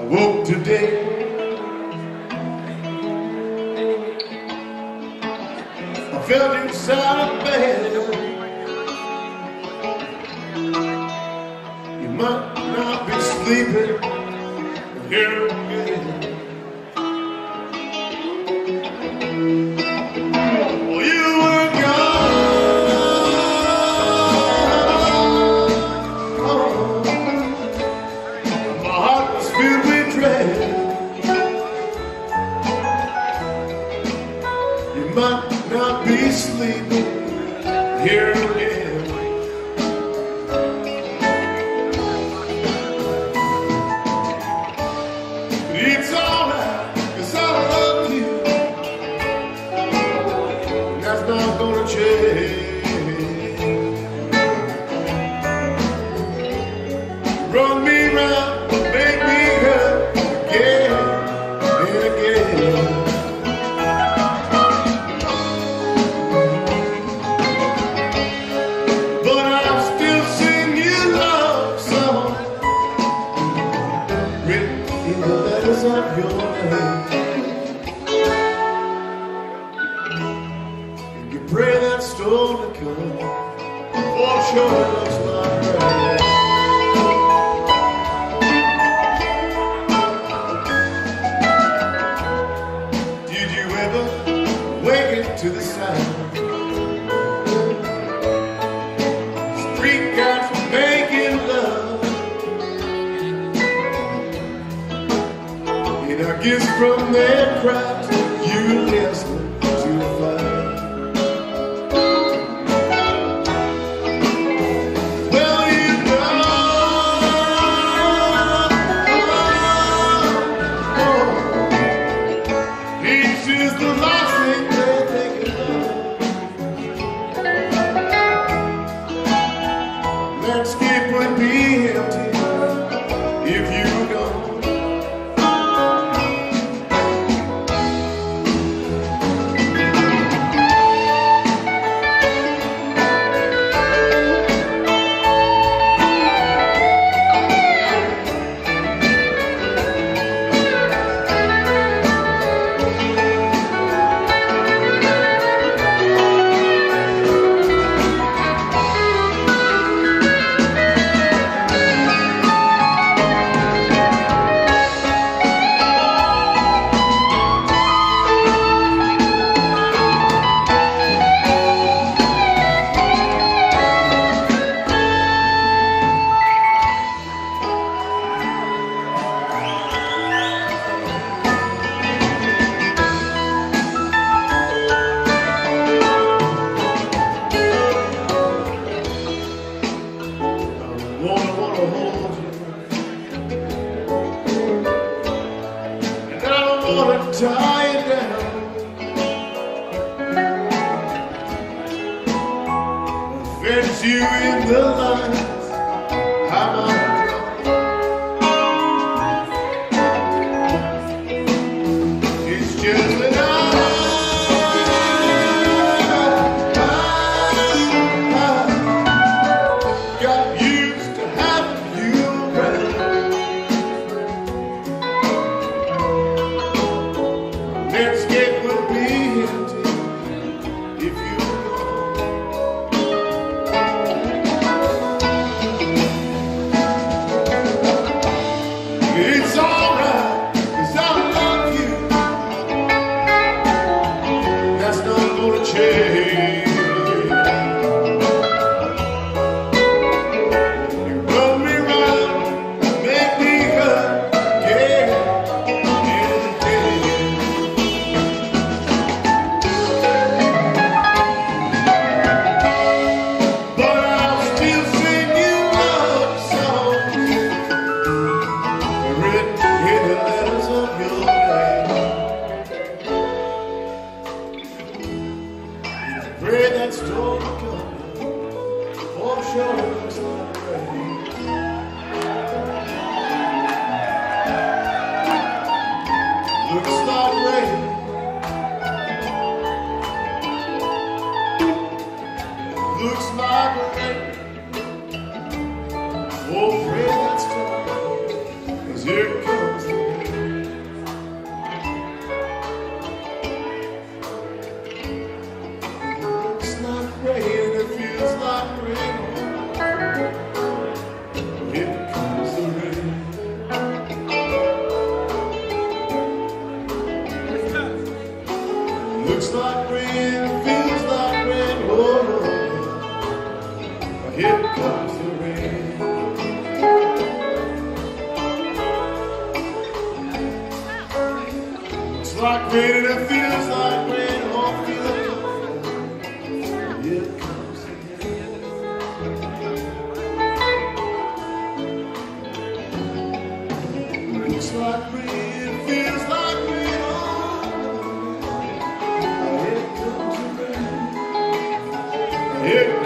woke today, I felt inside of bed. You might not be sleeping here again. Well, you were gone. Oh, my heart was filled with dread. You might not be sleeping here again. It's alright, 'cause I love you, and that's not gonna change. Run me round, make me hurt again and again. But I'll still sing you love songs written in the letters of your name. And you pray that storm to come, for sure it looks like rain. Did you ever wake to the sound? Street cats making love, and I guess from their cries you listen to the fire. Well, you know, peace is the last thing they're thinking of. Landscape would be empty if you were gone. Wanna hold you, and I don't wanna tie you down. Fence you in the lines I'm on. It's just that I got used to having you around. Landscape would be empty if you were gone. It's alright, 'cause I love you, that's not gonna change. Pray that storm will come, for sure it looks like rain. Looks like rain. Looks like rain. Oh, pray that storm, 'cause here comes the It